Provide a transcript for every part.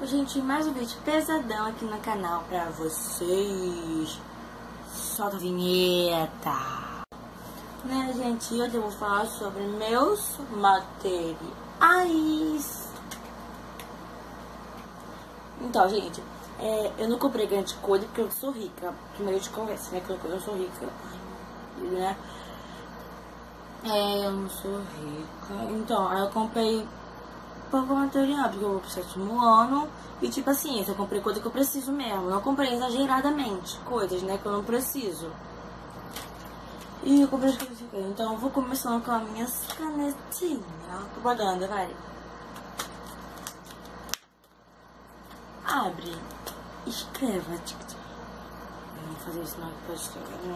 Gente, mais um vídeo pesadão aqui no canal pra vocês. Solta a vinheta. Né, gente, hoje eu vou falar sobre meus materiais. Então, gente, eu não comprei grande coisa porque eu sou rica. Primeiro de conversa, né, que eu sou rica. Né? Eu não sou rica. Então, aí eu comprei pouco material, porque eu vou pro 7º ano. E tipo assim, eu comprei coisa que eu preciso mesmo. Não comprei exageradamente coisas, né, que eu não preciso. E eu comprei as coisas que eu quero. Então eu vou começando com as minhas canetinhas. Propaganda, vai. Abre. Escreva. Eu vou fazer isso não, pode escrever.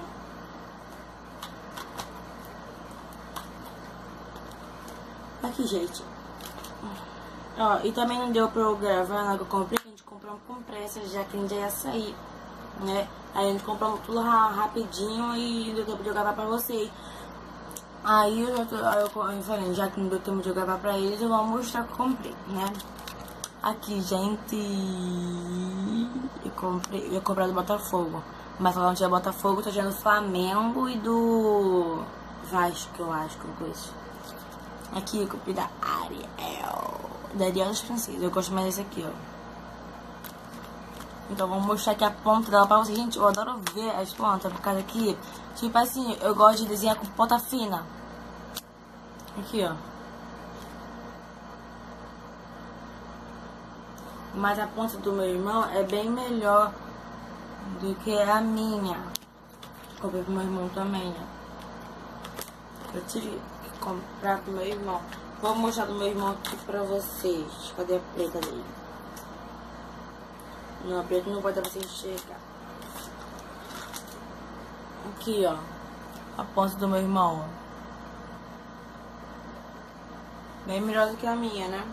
Aqui, gente. Ó, e também não deu pra eu gravar na que eu comprei, a gente comprou com pressa, já que a gente já ia sair, né? Aí a gente comprou tudo rapidinho e não deu tempo de eu gravar pra vocês. Aí eu falei, já que não deu tempo de eu gravar pra eles, eu vou mostrar o que eu comprei, né? Aqui, gente, eu comprei do Botafogo, mas lá não tinha Botafogo, tô tirando do Flamengo e do Vasco, eu acho que eu conheço. Aqui eu comprei da Ariel. Da Ariel das Princesas. Eu gosto mais desse aqui, ó. Então vou mostrar aqui a ponta dela pra vocês. Gente, eu adoro ver as pontas. Por causa aqui, tipo assim, eu gosto de desenhar com ponta fina. Aqui, ó. Mas a ponta do meu irmão é bem melhor do que a minha. Comprei pro meu irmão também, ó. Eu tive que comprar pro meu irmão. Vou mostrar do meu irmão aqui pra vocês. Cadê a preta dele? Não, a preta não pode dar pra vocês enxergar. Aqui, ó. A ponta do meu irmão. Bem melhor do que a minha, né?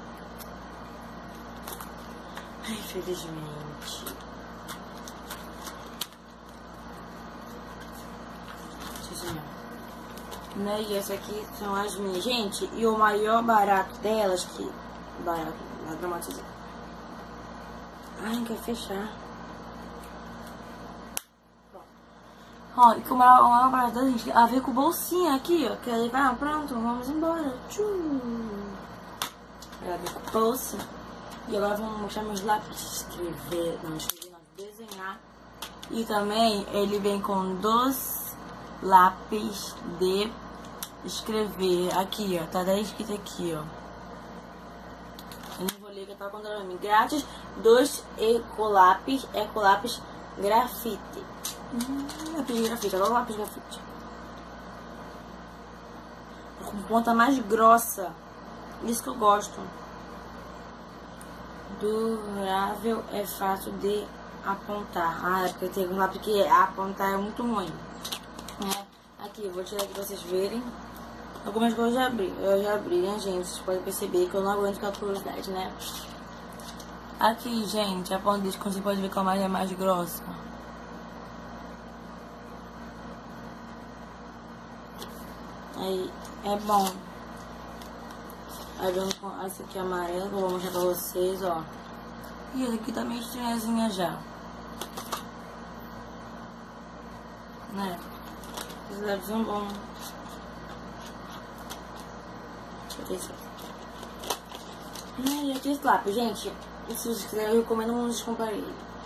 Ai, infelizmente. Né? E essa aqui são as minhas, gente. E o maior barato delas, que barato, não dramatizar. Ai, não quer fechar. Ó, e que o maior barato delas, gente, ela veio com bolsinha aqui, ó. Que aí vai, pronto, vamos embora. Ela veio com bolsa. E agora vamos mostrar meus lápis. Escrever, não, desenhar. E também ele vem com 2 lápis de escrever. Aqui, ó, tá até escrito aqui, ó. Eu não vou ler que eu tava contando pra mim. Grátis, 2 ecolápis grafite. Lápis grafite, agora lápis grafite. Com ponta mais grossa. Isso que eu gosto. Durável, é fácil de apontar. Ah, é porque tem um lápis que apontar é muito ruim. Aqui, eu vou tirar aqui pra vocês verem. Algumas coisas eu já abri, né, gente? Vocês podem perceber que eu não aguento com a curiosidade, né? Aqui, gente, a ponta desse, como você pode ver, que a mais é mais grossa. Aí, é bom. Aí, vamos com essa aqui amarela, que eu vou mostrar pra vocês, ó. E essa aqui tá meio estranhazinha já. Né? Esses lápis são bons. Deixa eu ver isso aqui. E aqui esse lápis, gente. E se vocês quiserem, eu recomendo vocês comprarem.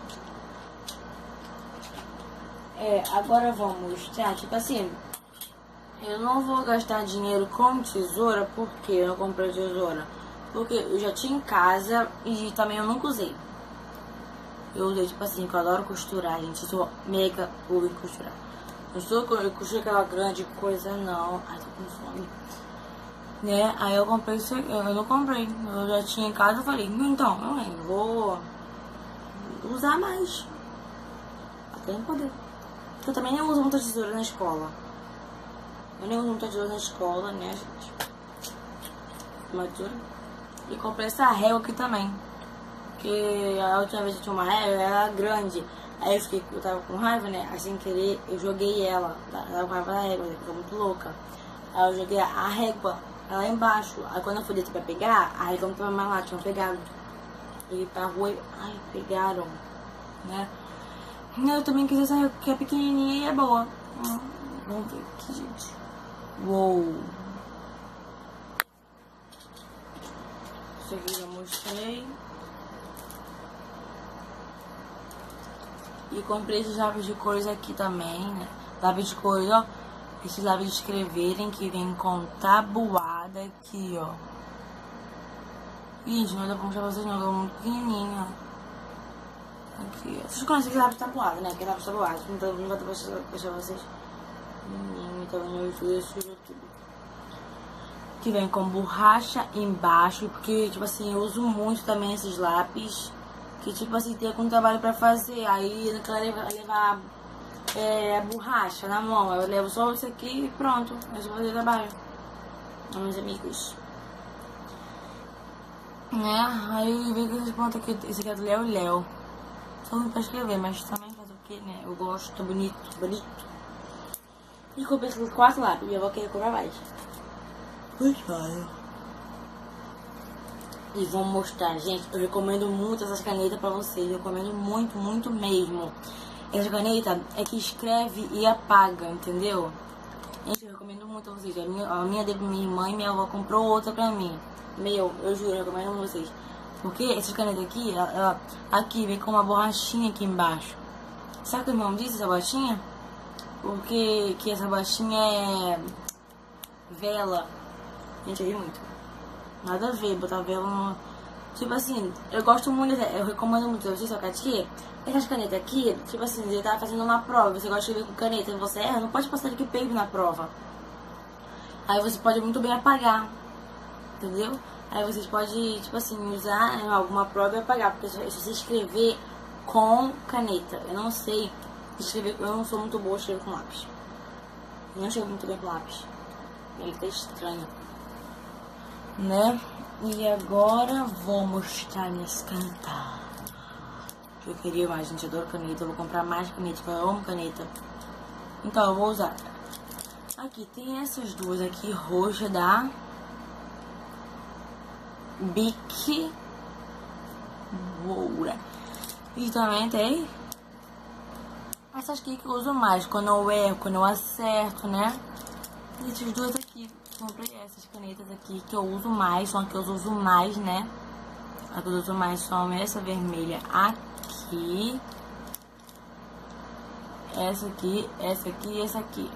Agora vamos mostrar, tipo assim. Eu não vou gastar dinheiro com tesoura, porque eu não comprei tesoura. Porque eu já tinha em casa e também eu nunca usei. Eu usei, tipo assim, que eu adoro costurar, gente. Eu sou mega boa em costurar. Eu costuro aquela grande coisa, não. Ai, tô com fome. Né? Aí eu comprei isso aqui. Eu não comprei. Eu já tinha em casa, eu falei, então, eu vou usar mais. Até não poder. Porque eu também nem uso muita tesoura na escola. Eu nem uso muita tesoura na escola, né, gente? Uma tesoura. E comprei essa régua aqui também. Porque a última vez que eu tinha uma régua, ela era grande. Aí eu tava com raiva, né? Aí sem querer, eu joguei ela. Tava com raiva da régua, né? Ficou muito louca. Aí eu joguei a régua lá embaixo. Aí quando eu fui descer pra pegar, a régua não tava mais lá, tinha pegado. ir pra rua e... Ai, pegaram, né? Eu também quis essa que é pequenininha e é boa. Vamos ver aqui, gente. Uou! Isso aqui eu já mostrei. E comprei esses lápis de cores aqui também, né? Lápis de cores, ó. Esses lápis de escreverem que vem com tabuada aqui, ó. Gente, não dá pra mostrar pra vocês não, é muito pequenininho, ó. Aqui, ó. Vocês conhecem esse lápis tabuado, né? Que é lápis tabuado. Então não vai dar pra deixar vocês. Tá vendo? Eu sujo tudo. Que vem com borracha embaixo, porque, tipo assim, eu uso muito também esses lápis, que, tipo assim, tem algum trabalho pra fazer, aí eu não quero levar a borracha na mão, eu levo só isso aqui e pronto, eu vou fazer trabalho, meus amigos. Né, aí vem com esse ponto aqui, esse aqui é do Léo, só não pra escrever, mas também faz o que, né, eu gosto, tá bonito, bonito. E comprei esses 4 lápis, e eu vou querer comprar mais. E vou mostrar, gente, eu recomendo muito essas canetas pra vocês, eu recomendo muito, muito mesmo. Essa caneta é que escreve e apaga, entendeu? Gente, eu recomendo muito a vocês. A minha de minha irmã e minha avó comprou outra pra mim. Eu juro, eu recomendo a vocês. Porque essas canetas aqui, aqui vem com uma borrachinha aqui embaixo. Sabe o que o irmão disse, essa borrachinha? Porque que essa borrachinha é vela. Gente, eu ri muito. Nada a ver, botar vela no... Tipo assim, eu gosto muito, eu recomendo muito, eu sei se aqui, essas canetas aqui, tipo assim, você tá fazendo uma prova, você gosta de escrever com caneta, e você erra, não pode passar de que pego na prova. Aí você pode muito bem apagar, entendeu? Aí vocês podem, tipo assim, usar em alguma prova e apagar, porque se você escrever com caneta, eu não sei escrever, eu não sou muito boa a escrever com lápis. Eu não escrevo muito bem com lápis. Ele tá estranho. Né? E agora vou mostrar minhas canetas. Eu queria mais, gente, adoro caneta. Eu vou comprar mais caneta, porque eu amo caneta. Então eu vou usar. Aqui tem essas duas aqui, roxa da Bic Boura. E também tem essas aqui que eu uso mais quando eu erro, quando eu acerto, né? E essas duas aqui. Comprei essas canetas aqui que eu uso mais, são as que eu uso mais, né? As que eu uso mais são essa vermelha aqui, essa aqui e essa aqui.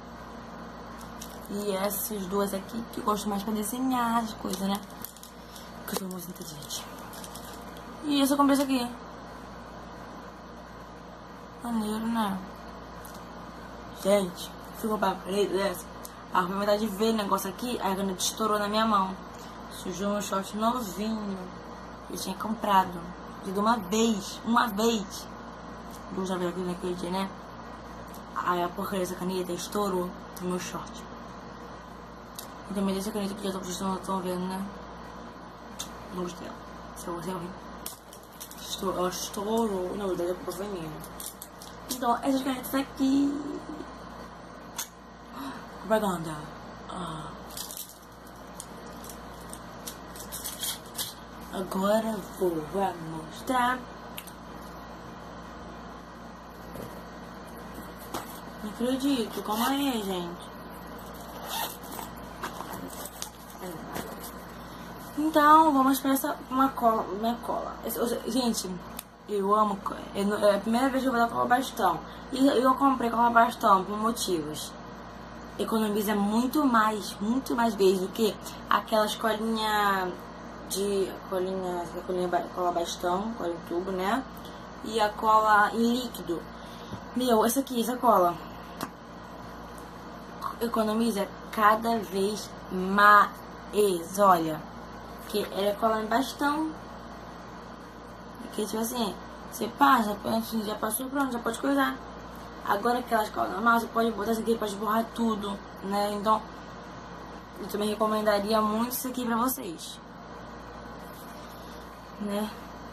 E essas duas aqui que eu gosto mais pra desenhar as coisas, né? Porque eu sou muito inteligente. E essa eu comprei essa aqui. Maneiro, né? Gente, se eu comprar uma caneta dessa, a vontade de ver o negócio aqui, a caneta estourou na minha mão. Sujou um short novinho. Eu tinha comprado. De uma vez. Eu já vi aqui naquele dia, né? Aí a porcaria dessa caneta estourou no meu short. E também dessa caneta que vocês estão vendo, né? Não gostei dela. Se eu gostei, eu ri. Ela estourou. Na verdade, a culpa foi minha. Então, essas canetas aqui... Propaganda. Agora vou mostrar. Não acredito, calma aí, gente. Então, vamos para essa minha cola. Gente, eu amo. É a primeira vez que eu vou dar cola bastão. E eu comprei cola bastão por motivos. Economiza muito mais vezes do que aquelas colinha cola bastão, cola em tubo, né? E a cola em líquido. Meu, essa cola economiza cada vez mais, olha. Porque ela é cola em bastão. Porque tipo assim, você passa, já passou, pronto, já pode coisar. Agora aquelas colas normais, você pode botar isso aqui, pode borrar tudo, né? Então, eu também recomendaria muito isso aqui pra vocês, né?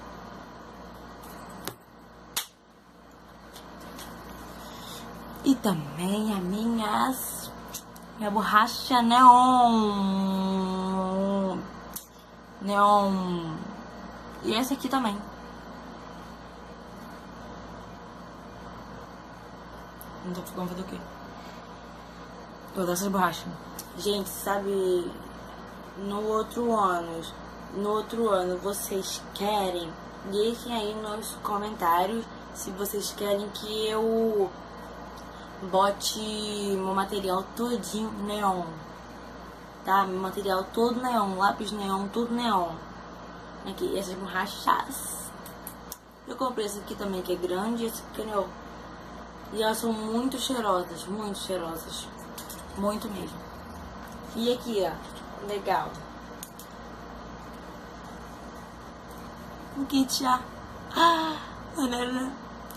E também a minha borracha neon E essa aqui também. Não tô ficando fazer o quê? Vou dar essas borrachas. Gente, sabe, no outro ano vocês querem? Deixem aí nos comentários se vocês querem que eu bote meu material todinho neon, tá? Meu material todo neon, lápis neon, tudo neon. Aqui, essas borrachas. Eu comprei essa aqui também, que é grande, e essa aqui é neon. E elas são muito cheirosas, muito mesmo. E aqui, ó, legal. Um kit já. Banana.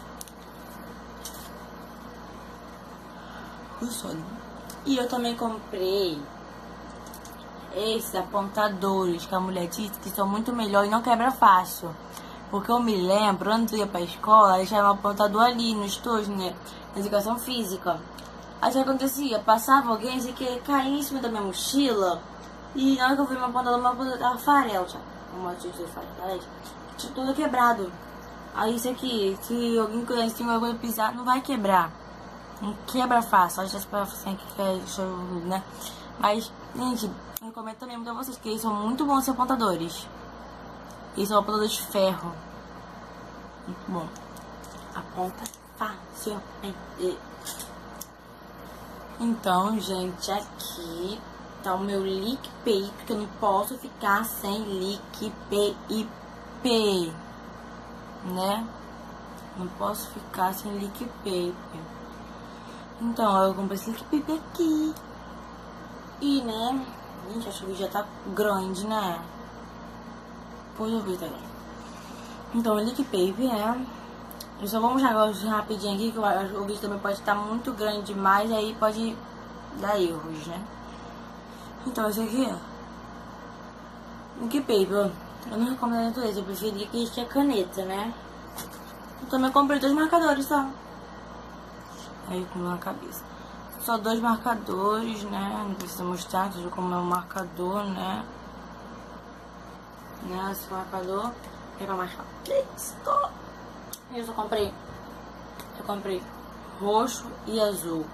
O sono. E eu também comprei esses apontadores que a mulher disse que são muito melhor e não quebra fácil. Porque eu me lembro, antes eu ia pra escola, deixava um apontador ali no estojo, né? Na educação física. Aí o que acontecia? Passava alguém, assim, que caía em cima da minha mochila. E na hora que eu vi meu apontador tava farelo, já. Uma tinha todo quebrado. Aí isso aqui, se alguém conhece, tem alguma coisa pisar, não vai quebrar. Não quebra fácil. Acho que assim que é show, né? Mas, gente, eu recomendo também pra vocês que eles são muito bons esses apontadores. Eles são apontadores de ferro. Muito bom. Aponta facilmente. Então, gente, aqui tá o meu Lick Paper, porque eu não posso ficar sem Lick Paper, né? Não posso ficar sem Lick Paper. Então, eu comprei esse Lick Paper aqui. E, né? Gente, acho que o vídeo já tá grande, né? Pois eu vi também. Então, o Lick Paper eu só vou mostrar agora rapidinho aqui, que o vídeo também pode estar muito grande demais, aí pode dar erros, né? Então, esse aqui, Lick Paper, eu não recomendo esse, eu preferia que tinha caneta, né? Eu também comprei 2 marcadores, tá? Aí, com na cabeça. Só 2 marcadores, né? Não precisa mostrar, seja como é um marcador, né? Esse marcador é pra marcar texto. Eu comprei roxo e azul.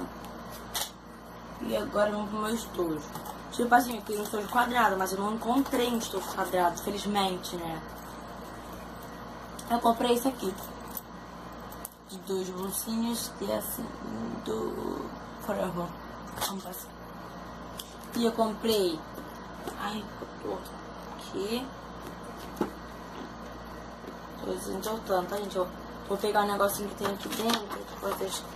E agora vamos pro meu estojo. Tipo assim, eu queria um estojo quadrado, mas eu não encontrei um estojo quadrado, felizmente, né? Eu comprei esse aqui. De 2 bolsinhos, que é assim, do Forever. E eu comprei... Ai, aqui. Tô desentortando, tá, gente? Eu vou pegar um negocinho que tem aqui dentro. Vocês...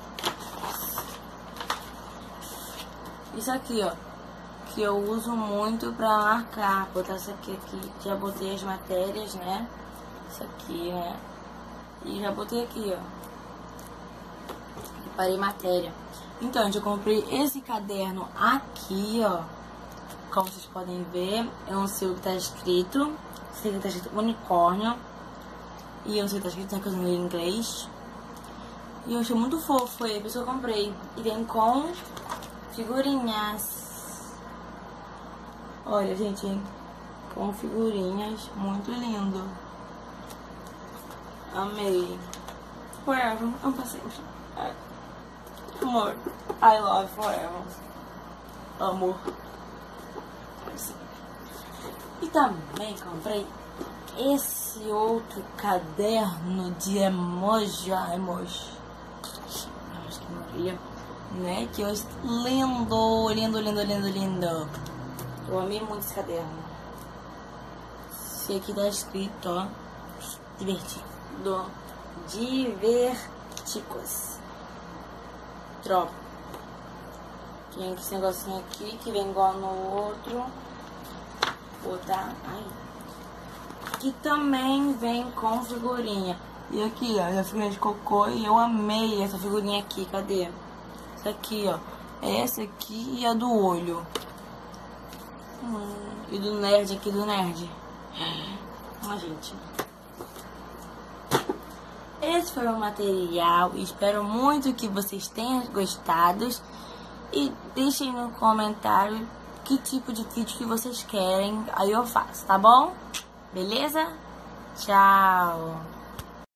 Isso aqui, ó. Que eu uso muito pra marcar. Vou botar isso aqui. Já botei as matérias, né? Isso aqui, né? E já botei aqui, ó. Preparei matéria. Então, gente, eu comprei esse caderno aqui, ó. Como vocês podem ver, eu não sei o que tá escrito. Sei que tá escrito unicórnio. E eu não sei o que tá escrito, tem coisa em inglês. E eu achei muito fofo, foi por isso que eu comprei. E vem com figurinhas. Olha, gente, com figurinhas, muito lindo. Amei. Forever, amo pra sempre. Amor, I love forever. Amor. E também comprei esse outro caderno de emoji. Que maravilha, né? Que eu lindo. Eu amei muito esse caderno. Esse aqui tá escrito, ó, diverticos. Troca. Tem esse negocinho aqui que vem igual no outro. Botar. Ai. Que também vem com figurinha. E aqui, ó, a figurinha de cocô. E eu amei essa figurinha aqui. Cadê? Essa aqui, ó. Essa aqui e a do olho. E do nerd aqui, do nerd. Gente. Esse foi o material. Espero muito que vocês tenham gostado. E deixem no comentário que tipo de vídeo que vocês querem. Aí eu faço, tá bom? Beleza? Tchau!